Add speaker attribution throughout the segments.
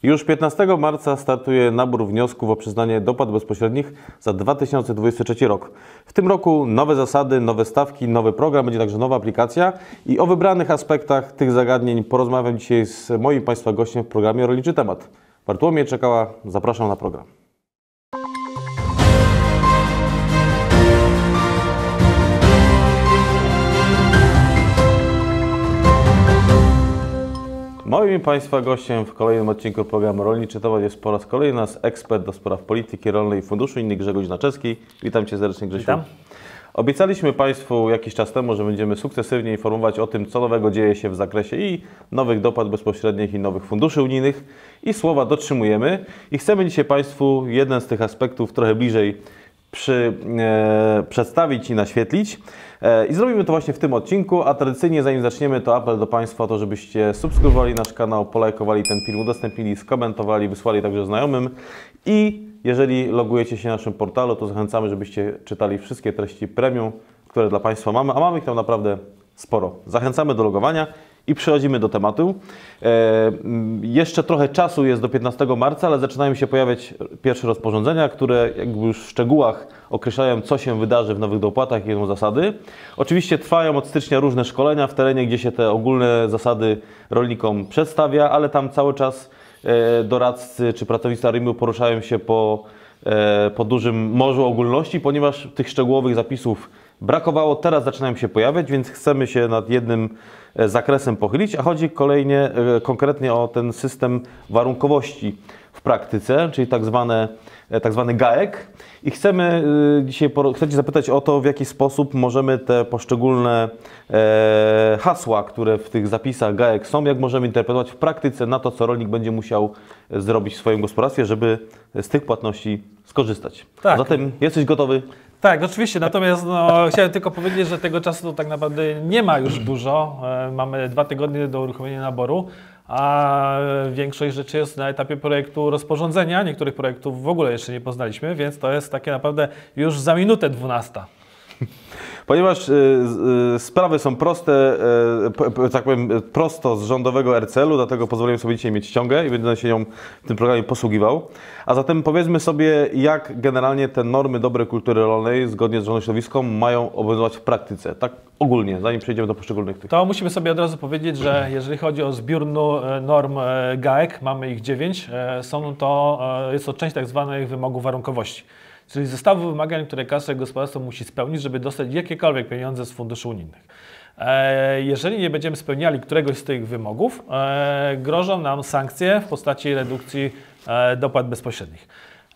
Speaker 1: Już 15 marca startuje nabór wniosków o przyznanie dopłat bezpośrednich za 2023 rok. W tym roku nowe zasady, nowe stawki, nowy program, będzie także nowa aplikacja i o wybranych aspektach tych zagadnień porozmawiam dzisiaj z moim Państwa gościem w programie Rolniczy Temat. Bartłomiej Czekała, zapraszam na program. Moim Państwa gościem w kolejnym odcinku programu Rolniczy Temat jest po raz kolejny nasz ekspert do spraw polityki rolnej i funduszu innych Grzegorz Naczewski. Witam Cię serdecznie, Grzesiu.
Speaker 2: Witam.
Speaker 1: Obiecaliśmy Państwu jakiś czas temu, że będziemy sukcesywnie informować o tym, co nowego dzieje się w zakresie i nowych dopłat bezpośrednich i nowych funduszy unijnych. I słowa dotrzymujemy. I chcemy dzisiaj Państwu jeden z tych aspektów trochę bliżej przedstawić i naświetlić. I zrobimy to właśnie w tym odcinku, a tradycyjnie zanim zaczniemy, to apel do Państwa o to, żebyście subskrybowali nasz kanał, polajkowali ten film, udostępnili, skomentowali, wysłali także znajomym i jeżeli logujecie się na naszym portalu, to zachęcamy, żebyście czytali wszystkie treści premium, które dla Państwa mamy, a mamy ich tam naprawdę sporo. Zachęcamy do logowania i przechodzimy do tematu. Jeszcze trochę czasu jest do 15 marca, ale zaczynają się pojawiać pierwsze rozporządzenia, które jakby już w szczegółach określają, co się wydarzy w nowych dopłatach, jakie są zasady. Oczywiście trwają od stycznia różne szkolenia w terenie, gdzie się te ogólne zasady rolnikom przedstawia, ale tam cały czas doradcy czy pracownicy ARiMR poruszają się po dużym morzu ogólności, ponieważ tych szczegółowych zapisów brakowało, teraz zaczynają się pojawiać, więc chcemy się nad jednym zakresem pochylić, a chodzi konkretnie o ten system warunkowości w praktyce, czyli tak zwany GAEK. I chcecie zapytać o to, w jaki sposób możemy te poszczególne hasła, które w tych zapisach GAEK są, jak możemy interpretować w praktyce na to, co rolnik będzie musiał zrobić w swoim gospodarstwie, żeby z tych płatności skorzystać.
Speaker 2: Tak.
Speaker 1: Zatem jesteś gotowy?
Speaker 2: Tak, oczywiście. Natomiast chciałem tylko powiedzieć, że tego czasu tak naprawdę nie ma już dużo. Mamy 2 tygodnie do uruchomienia naboru, a większość rzeczy jest na etapie projektu rozporządzenia. Niektórych projektów w ogóle jeszcze nie poznaliśmy, więc to jest takie naprawdę już za minutę 12.
Speaker 1: Ponieważ sprawy są proste, tak powiem, prosto z rządowego RCL-u, dlatego pozwoliłem sobie dzisiaj mieć ściągę i będę się nią w tym programie posługiwał. A zatem powiedzmy sobie, jak generalnie te normy dobrej kultury rolnej zgodnie z rządem środowiską mają obowiązywać w praktyce, tak ogólnie, zanim przejdziemy do poszczególnych tych.
Speaker 2: To musimy sobie od razu powiedzieć, że jeżeli chodzi o zbiór norm GAEK, mamy ich 9, jest to część tak zwanych wymogów warunkowości. Czyli zestawu wymagań, które każde gospodarstwo musi spełnić, żeby dostać jakiekolwiek pieniądze z funduszy unijnych. Jeżeli nie będziemy spełniali któregoś z tych wymogów, grożą nam sankcje w postaci redukcji dopłat bezpośrednich.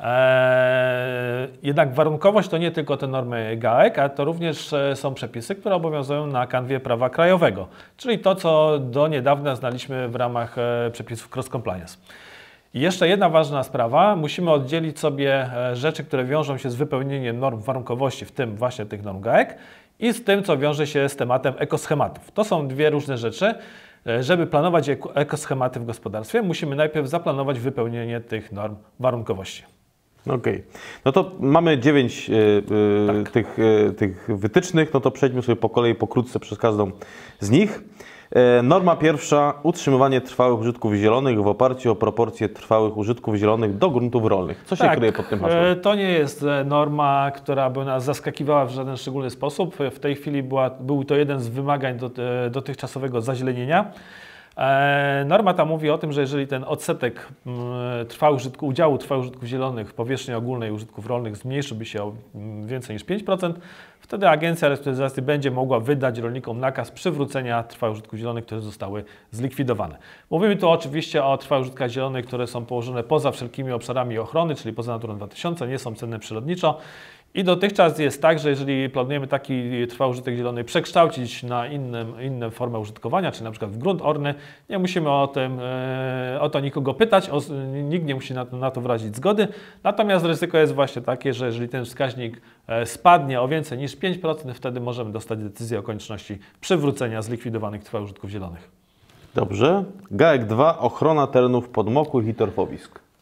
Speaker 2: Jednak warunkowość to nie tylko te normy GAEK, a to również są przepisy, które obowiązują na kanwie prawa krajowego, czyli to, co do niedawna znaliśmy w ramach przepisów cross compliance. I jeszcze jedna ważna sprawa, musimy oddzielić sobie rzeczy, które wiążą się z wypełnieniem norm warunkowości, w tym właśnie tych norm GAEK i z tym, co wiąże się z tematem ekoschematów. To są dwie różne rzeczy. Żeby planować ekoschematy w gospodarstwie, musimy najpierw zaplanować wypełnienie tych norm warunkowości.
Speaker 1: Okej. No to mamy 9 tych wytycznych, no to przejdźmy sobie po kolei pokrótce przez każdą z nich. Norma pierwsza, utrzymywanie trwałych użytków zielonych w oparciu o proporcje trwałych użytków zielonych do gruntów rolnych. Co się kryje pod tym hasłem?
Speaker 2: To nie jest norma, która by nas zaskakiwała w żaden szczególny sposób. W tej chwili był to jeden z wymagań dotychczasowego zazielenienia. Norma ta mówi o tym, że jeżeli ten odsetek udziału trwałych użytków zielonych w powierzchni ogólnej użytków rolnych zmniejszyłby się o więcej niż 5%, wtedy Agencja Restrukturyzacji będzie mogła wydać rolnikom nakaz przywrócenia trwałych użytków zielonych, które zostały zlikwidowane. Mówimy tu oczywiście o trwałych użytkach zielonych, które są położone poza wszelkimi obszarami ochrony, czyli poza Naturą 2000, nie są cenne przyrodniczo. I dotychczas jest tak, że jeżeli planujemy taki trwały użytek zielony przekształcić na inną formę użytkowania, czyli na przykład w grunt orny, nie musimy o to nikogo pytać, nikt nie musi na to wyrazić zgody. Natomiast ryzyko jest właśnie takie, że jeżeli ten wskaźnik spadnie o więcej niż 5%, wtedy możemy dostać decyzję o konieczności przywrócenia zlikwidowanych trwałych użytków zielonych.
Speaker 1: Dobrze. GAEK 2, ochrona terenów podmokłych i torfowisk.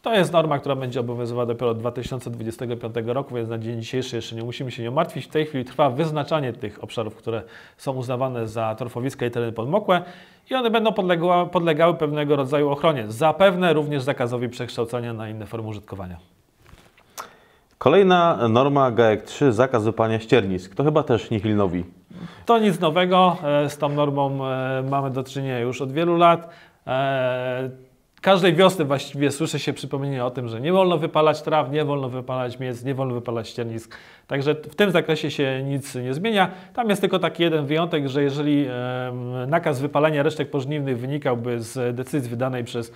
Speaker 2: To jest norma, która będzie obowiązywała dopiero od 2025 roku, więc na dzień dzisiejszy jeszcze nie musimy się nią martwić. W tej chwili trwa wyznaczanie tych obszarów, które są uznawane za torfowiska i tereny podmokłe i one będą podlegały pewnego rodzaju ochronie. Zapewne również zakazowi przekształcania na inne formy użytkowania.
Speaker 1: Kolejna norma GAEK 3, zakaz wypalania ściernisk. To chyba też nihil nowi.
Speaker 2: To nic nowego, z tą normą mamy do czynienia już od wielu lat. Każdej wiosny właściwie słyszy się przypomnienie o tym, że nie wolno wypalać traw, nie wolno wypalać miejsc, nie wolno wypalać ściernisk. Także w tym zakresie się nic nie zmienia. Tam jest tylko taki jeden wyjątek, że jeżeli nakaz wypalania resztek pożniwnych wynikałby z decyzji wydanej przez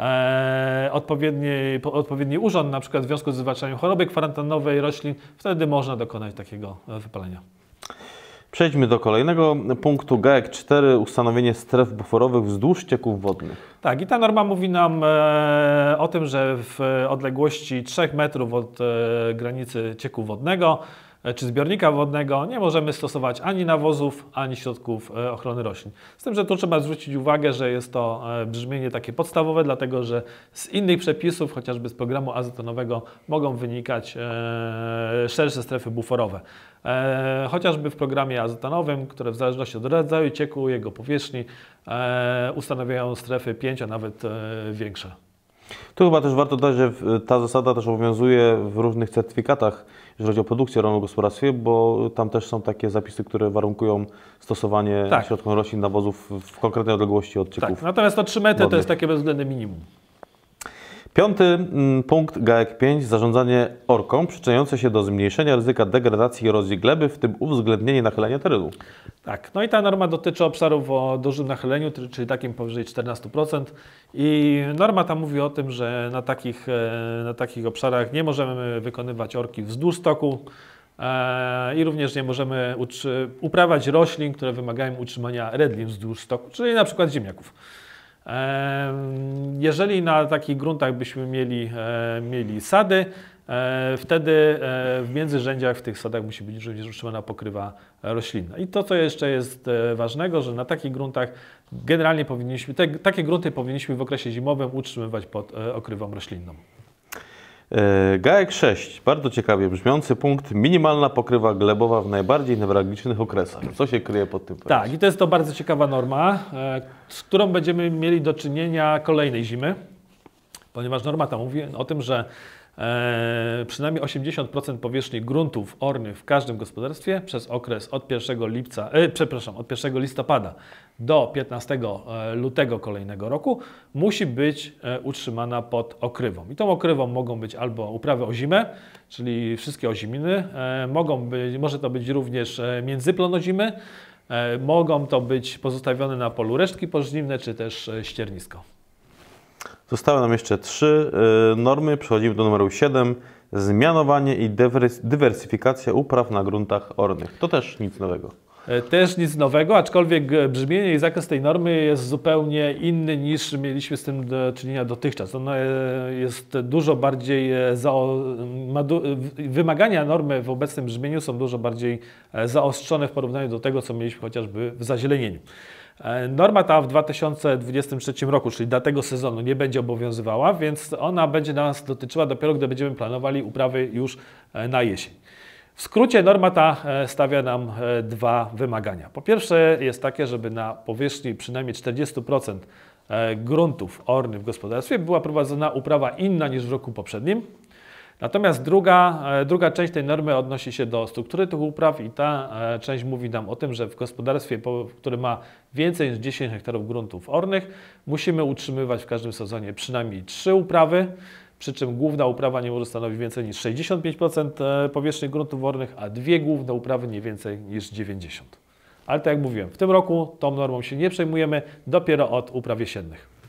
Speaker 2: odpowiedni urząd, na przykład w związku z zwalczaniem choroby kwarantannowej roślin, wtedy można dokonać takiego wypalenia.
Speaker 1: Przejdźmy do kolejnego punktu. GAEK 4, ustanowienie stref buforowych wzdłuż cieków wodnych.
Speaker 2: Tak, i ta norma mówi nam o tym, że w odległości 3 metrów od granicy cieku wodnego czy zbiornika wodnego nie możemy stosować ani nawozów, ani środków ochrony roślin. Z tym, że tu trzeba zwrócić uwagę, że jest to brzmienie takie podstawowe, dlatego że z innych przepisów, chociażby z programu azotonowego, mogą wynikać szersze strefy buforowe. Chociażby w programie azotonowym, które w zależności od rodzaju cieku, jego powierzchni, ustanawiają strefy 5, a nawet większe.
Speaker 1: Tu chyba też warto dodać, że ta zasada też obowiązuje w różnych certyfikatach, jeżeli chodzi o produkcję rolną w gospodarstwie, bo tam też są takie zapisy, które warunkują stosowanie środków roślin, nawozów w konkretnej odległości od cieków.
Speaker 2: Tak, natomiast to 3 metry to jest takie bezwzględne minimum.
Speaker 1: Piąty punkt GAEK 5, zarządzanie orką przyczyniające się do zmniejszenia ryzyka degradacji i erozji gleby, w tym uwzględnienie nachylenia terenu.
Speaker 2: Tak, no i ta norma dotyczy obszarów o dużym nachyleniu, czyli takim powyżej 14%. I norma ta mówi o tym, że na takich obszarach nie możemy wykonywać orki wzdłuż stoku i również nie możemy uprawiać roślin, które wymagają utrzymania redlin wzdłuż stoku, czyli na przykład ziemniaków. Jeżeli na takich gruntach byśmy mieli sady, wtedy w międzyrzędziach w tych sadach musi być również utrzymana pokrywa roślinna. I to, co jeszcze jest ważnego, że na takich gruntach generalnie takie grunty powinniśmy w okresie zimowym utrzymywać pod okrywą roślinną.
Speaker 1: GAEK 6, bardzo ciekawie brzmiący punkt, minimalna pokrywa glebowa w najbardziej newralgicznych okresach. Co się kryje pod tym pojęciem?
Speaker 2: Tak, i to jest to bardzo ciekawa norma, z którą będziemy mieli do czynienia kolejnej zimy, ponieważ norma ta mówi o tym, że przynajmniej 80% powierzchni gruntów ornych w każdym gospodarstwie przez okres od 1 listopada do 15 lutego kolejnego roku musi być utrzymana pod okrywą. I tą okrywą mogą być albo uprawy ozime, czyli wszystkie oziminy, może to być również międzyplon ozimy, mogą to być pozostawione na polu resztki pożniwne, czy też ściernisko.
Speaker 1: Zostały nam jeszcze 3 normy. Przechodzimy do numeru 7. Zmianowanie i dywersyfikacja upraw na gruntach ornych. To też nic nowego.
Speaker 2: Też nic nowego, aczkolwiek brzmienie i zakres tej normy jest zupełnie inny niż mieliśmy z tym do czynienia dotychczas. Ona jest dużo bardziej, wymagania normy w obecnym brzmieniu są dużo bardziej zaostrzone w porównaniu do tego, co mieliśmy chociażby w zazielenieniu. Norma ta w 2023 roku, czyli dla tego sezonu, nie będzie obowiązywała, więc ona będzie nas dotyczyła dopiero, gdy będziemy planowali uprawy już na jesień. W skrócie norma ta stawia nam 2 wymagania. Po pierwsze jest takie, żeby na powierzchni przynajmniej 40% gruntów ornych w gospodarstwie była prowadzona uprawa inna niż w roku poprzednim. Natomiast druga część tej normy odnosi się do struktury tych upraw i ta część mówi nam o tym, że w gospodarstwie, które ma więcej niż 10 hektarów gruntów ornych, musimy utrzymywać w każdym sezonie przynajmniej 3 uprawy, przy czym główna uprawa nie może stanowić więcej niż 65% powierzchni gruntów ornych, a 2 główne uprawy nie więcej niż 90%. Ale tak jak mówiłem, w tym roku tą normą się nie przejmujemy, dopiero od upraw jesiennych.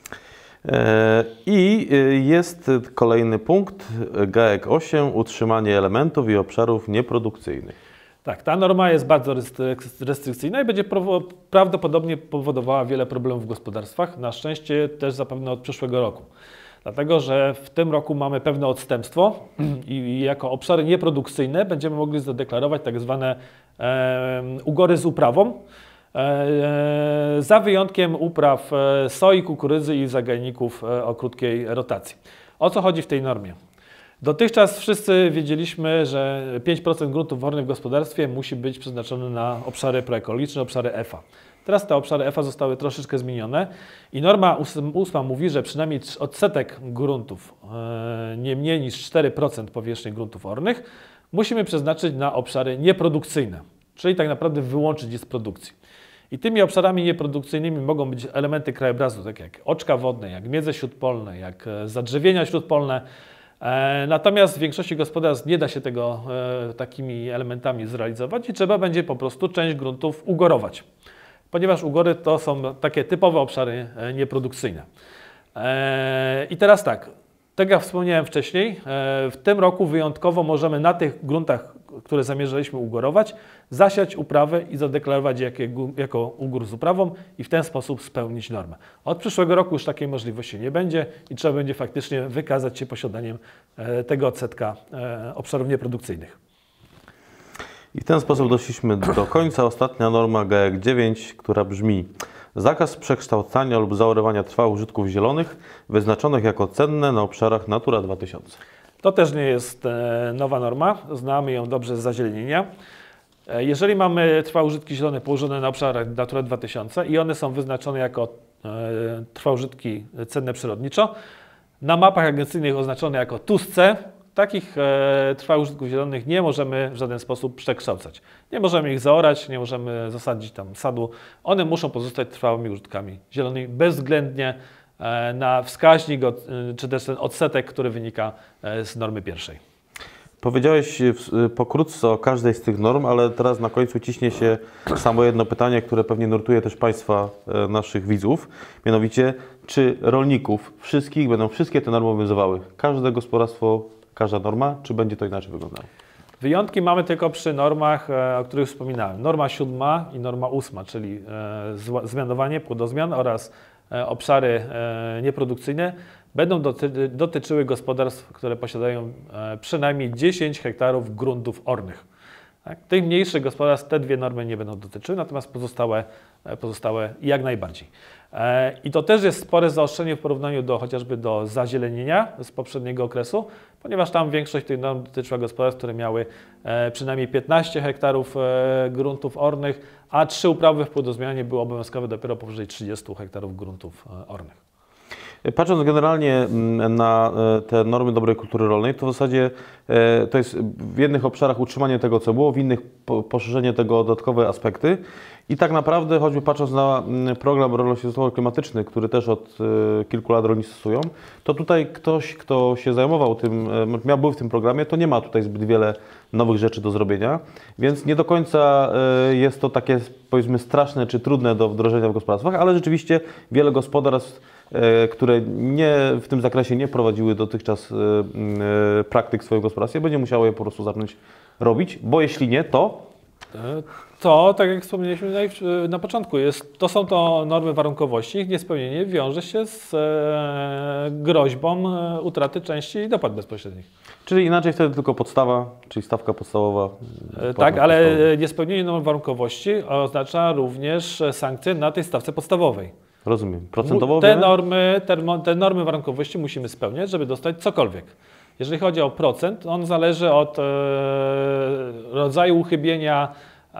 Speaker 1: I jest kolejny punkt, GAEK 8, utrzymanie elementów i obszarów nieprodukcyjnych.
Speaker 2: Tak, ta norma jest bardzo restrykcyjna i będzie prawdopodobnie powodowała wiele problemów w gospodarstwach, na szczęście też zapewne od przyszłego roku. Dlatego, że w tym roku mamy pewne odstępstwo i jako obszary nieprodukcyjne będziemy mogli zadeklarować tak zwane ugory z uprawą. za wyjątkiem upraw soi, kukurydzy i zagajników o krótkiej rotacji. O co chodzi w tej normie? Dotychczas wszyscy wiedzieliśmy, że 5% gruntów wolnych w gospodarstwie musi być przeznaczone na obszary proekologiczne, obszary EFA. Teraz te obszary EFA zostały troszeczkę zmienione i norma 8 mówi, że przynajmniej odsetek gruntów, nie mniej niż 4% powierzchni gruntów ornych, musimy przeznaczyć na obszary nieprodukcyjne, czyli tak naprawdę wyłączyć je z produkcji. I tymi obszarami nieprodukcyjnymi mogą być elementy krajobrazu, takie jak oczka wodne, jak miedze śródpolne, jak zadrzewienia śródpolne. Natomiast w większości gospodarstw nie da się tego takimi elementami zrealizować i trzeba będzie po prostu część gruntów ugorować, ponieważ ugory to są takie typowe obszary nieprodukcyjne. I teraz tak jak wspomniałem wcześniej, w tym roku wyjątkowo możemy na tych gruntach, które zamierzaliśmy ugorować, zasiać uprawę i zadeklarować je jako ugór z uprawą i w ten sposób spełnić normę. Od przyszłego roku już takiej możliwości nie będzie i trzeba będzie faktycznie wykazać się posiadaniem tego odsetka obszarów nieprodukcyjnych.
Speaker 1: I w ten sposób doszliśmy do końca. Ostatnia norma GAEK 9, która brzmi: zakaz przekształcania lub zaorywania trwałych użytków zielonych wyznaczonych jako cenne na obszarach Natura 2000.
Speaker 2: To też nie jest nowa norma, znamy ją dobrze z zazielenienia. Jeżeli mamy trwałe użytki zielone położone na obszarach Natura 2000 i one są wyznaczone jako trwałe użytki cenne przyrodniczo, na mapach agencyjnych oznaczone jako TUSCE, takich trwałych użytków zielonych nie możemy w żaden sposób przekształcać. Nie możemy ich zaorać, nie możemy zasadzić tam sadu. One muszą pozostać trwałymi użytkami zielonymi bezwzględnie na wskaźnik, czy też ten odsetek, który wynika z normy pierwszej.
Speaker 1: Powiedziałeś pokrótce o każdej z tych norm, ale teraz na końcu ciśnie się samo jedno pytanie, które pewnie nurtuje też Państwa, naszych widzów. Mianowicie, czy rolników wszystkich będą wszystkie te normy obowiązywały? Każde gospodarstwo, każda norma, czy będzie to inaczej wyglądało?
Speaker 2: Wyjątki mamy tylko przy normach, o których wspominałem. Norma 7 i norma 8, czyli zmianowanie, płodozmian oraz obszary nieprodukcyjne będą dotyczyły gospodarstw, które posiadają przynajmniej 10 hektarów gruntów ornych. Tak? Tych mniejszych gospodarstw te dwie normy nie będą dotyczyły, natomiast pozostałe jak najbardziej. I to też jest spore zaostrzenie w porównaniu chociażby do zazielenienia z poprzedniego okresu, ponieważ tam większość tych norm dotyczyła gospodarstw, które miały przynajmniej 15 hektarów gruntów ornych, a 3 uprawy w płodozmianie były obowiązkowe dopiero powyżej 30 hektarów gruntów ornych.
Speaker 1: Patrząc generalnie na te normy dobrej kultury rolnej, to w zasadzie to jest w jednych obszarach utrzymanie tego, co było, w innych poszerzenie tego o dodatkowe aspekty. I tak naprawdę, choćby patrząc na program rolno-środowiskowo-klimatyczny, który też od kilku lat rolnicy stosują, to tutaj ktoś, kto się zajmował tym, był w tym programie, to nie ma tutaj zbyt wiele nowych rzeczy do zrobienia, więc nie do końca jest to takie, powiedzmy, straszne czy trudne do wdrożenia w gospodarstwach, ale rzeczywiście wiele gospodarstw, które w tym zakresie nie prowadziły dotychczas praktyk w swoim gospodarstwie, będzie musiało je po prostu zacząć robić, bo jeśli nie, to...
Speaker 2: To, tak jak wspomnieliśmy na początku, to są to normy warunkowości, ich niespełnienie wiąże się z groźbą utraty części dopłat bezpośrednich.
Speaker 1: Czyli inaczej wtedy tylko podstawa, czyli stawka podstawowa.
Speaker 2: Tak, ale niespełnienie norm warunkowości oznacza również sankcje na tej stawce podstawowej.
Speaker 1: Rozumiem. Procentowo?
Speaker 2: Te normy warunkowości musimy spełniać, żeby dostać cokolwiek. Jeżeli chodzi o procent, on zależy od rodzaju uchybienia.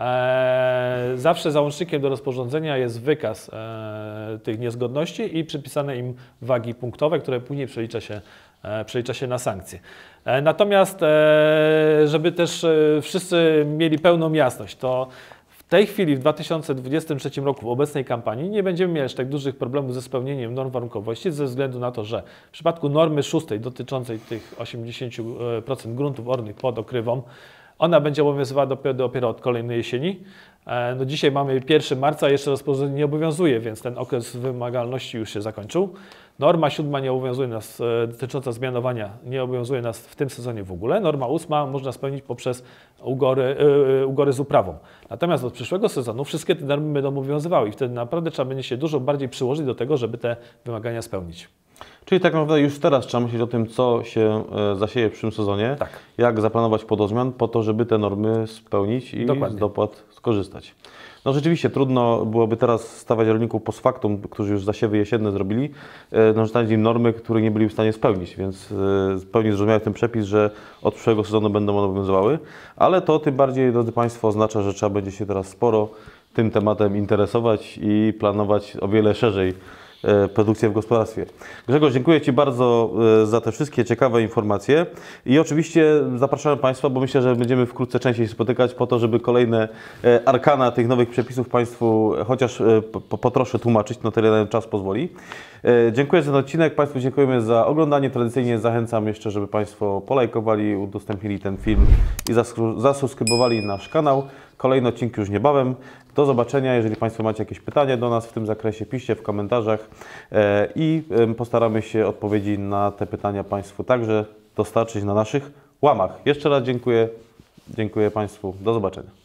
Speaker 2: Zawsze załącznikiem do rozporządzenia jest wykaz tych niezgodności i przypisane im wagi punktowe, które później przelicza się na sankcje. Natomiast, żeby też wszyscy mieli pełną jasność, to w tej chwili w 2023 roku w obecnej kampanii nie będziemy mieli tak dużych problemów ze spełnieniem norm warunkowości ze względu na to, że w przypadku normy 6 dotyczącej tych 80% gruntów ornych pod okrywą, ona będzie obowiązywała dopiero od kolejnej jesieni. No dzisiaj mamy 1 marca, jeszcze rozporządzenie nie obowiązuje, więc ten okres wymagalności już się zakończył. Norma 7 nie obowiązuje nas, dotycząca zmianowania, nie obowiązuje nas w tym sezonie w ogóle. Norma 8 można spełnić poprzez ugory z uprawą. Natomiast od przyszłego sezonu wszystkie te normy będą obowiązywały i wtedy naprawdę trzeba będzie się dużo bardziej przyłożyć do tego, żeby te wymagania spełnić.
Speaker 1: Czyli tak naprawdę już teraz trzeba myśleć o tym, co się zasieje w przyszłym sezonie,
Speaker 2: Tak.
Speaker 1: jak zaplanować podozmian po to, żeby te normy spełnić i
Speaker 2: Dokładnie.
Speaker 1: z dopłat skorzystać. No rzeczywiście trudno byłoby teraz stawiać rolników post factum, którzy już zasiewy jesienne zrobili, narzucać im normy, które nie byli w stanie spełnić, więc w pełni zrozumiałem ten przepis, że od przyszłego sezonu będą one obowiązywały, ale to tym bardziej, drodzy Państwo, oznacza, że trzeba będzie się teraz sporo tym tematem interesować i planować o wiele szerzej produkcję w gospodarstwie. Grzegorz, dziękuję Ci bardzo za te wszystkie ciekawe informacje i oczywiście zapraszamy Państwa, bo myślę, że będziemy wkrótce częściej się spotykać po to, żeby kolejne arkana tych nowych przepisów Państwu chociaż po trosze tłumaczyć, na tyle nam czas pozwoli. Dziękuję za ten odcinek, Państwu dziękujemy za oglądanie. Tradycyjnie zachęcam jeszcze, żeby Państwo polajkowali, udostępnili ten film i zasubskrybowali nasz kanał. Kolejne odcinki już niebawem. Do zobaczenia. Jeżeli Państwo macie jakieś pytania do nas w tym zakresie, piszcie w komentarzach i postaramy się odpowiedzi na te pytania Państwu także dostarczyć na naszych łamach. Jeszcze raz dziękuję. Dziękuję Państwu. Do zobaczenia.